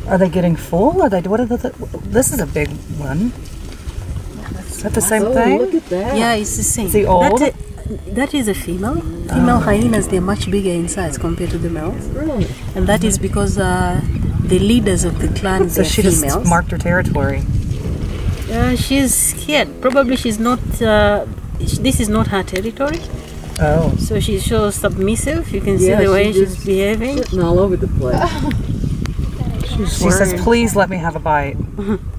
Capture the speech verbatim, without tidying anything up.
Are they getting full? Are they? What are the? This is a big one. Is that the same oh, thing? Look at that. Yeah, it's the same. Is he old? That, that is a female. Female oh. hyenas, they're much bigger in size compared to the males. Really? And that is because uh, the leaders of the clan, so they're she females. just marked her territory. Uh, she's scared. Probably she's not. Uh, this is not her territory. Oh. So she's so submissive. You can yeah, see the way she she's behaving. Sitting all over the place. She says, "Please let me have a bite."